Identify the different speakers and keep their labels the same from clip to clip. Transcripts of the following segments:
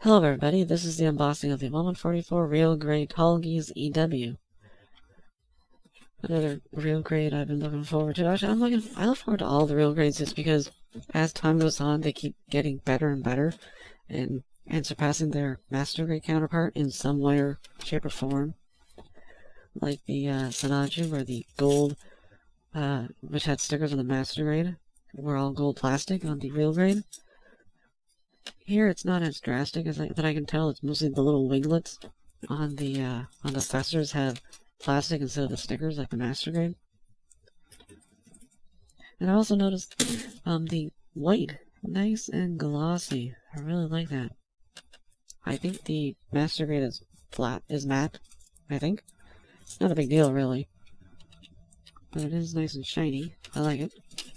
Speaker 1: Hello everybody, this is the unboxing of the 1144 Real Grade Tallgeese EW. Another real grade I've been looking forward to. Actually, I look forward to all the real grades just because as time goes on they keep getting better and better and surpassing their master grade counterpart in some way or shape or form. Like the Sanaju, where the gold, which had stickers on the master grade, were all gold plastic on the real grade. Here it's not as drastic as that I can tell. It's mostly the little winglets on the thrusters have plastic instead of the stickers like the master grade. And I also noticed the white, nice and glossy. I really like that. I think the master grade is matte. I think not a big deal really, but it is nice and shiny. I like it.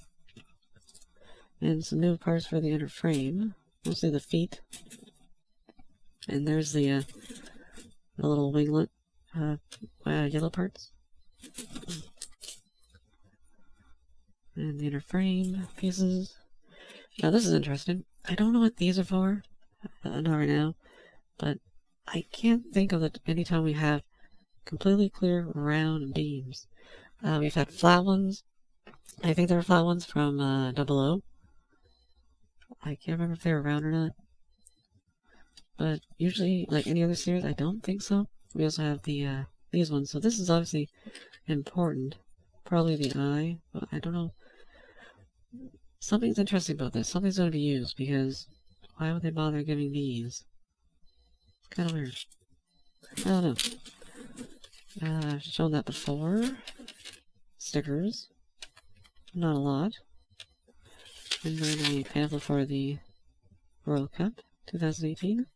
Speaker 1: And some new parts for the inner frame. Mostly the feet, and there's the little winglet yellow parts, and the inner frame pieces. Now this is interesting. I don't know what these are for, not right now, but I can't think of any time we have completely clear round beams. We've had flat ones. I think they were flat ones from 00. I can't remember if they were round or not. But usually, like any other series, I don't think so. We also have the these ones. So this is obviously important. Probably the eye, but I don't know. Something's interesting about this. Something's going to be used, because why would they bother giving these? It's kind of weird. I don't know. I've shown that before. Stickers. Not a lot. And then a pamphlet for the World Cup 2018.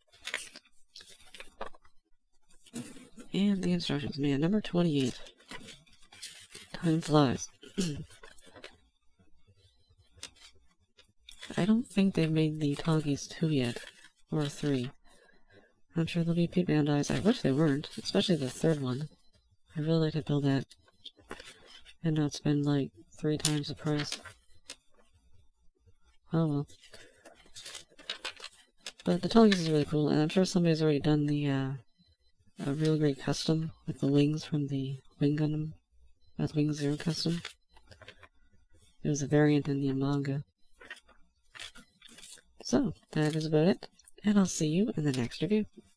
Speaker 1: And the instructions. Man, number 28. Time flies. I don't think they've made the Tallgeese 2 yet. Or 3. I'm sure there'll be Pete Bandai's. I wish they weren't. Especially the third one. I'd really like to build that. And not spend like 3 times the price. Oh well. But the Tallgeese is really cool, and I'm sure somebody's already done the a real great custom with the wings from the Wing Gundam. That's Wing Zero custom. It was a variant in the manga. So, that is about it, and I'll see you in the next review.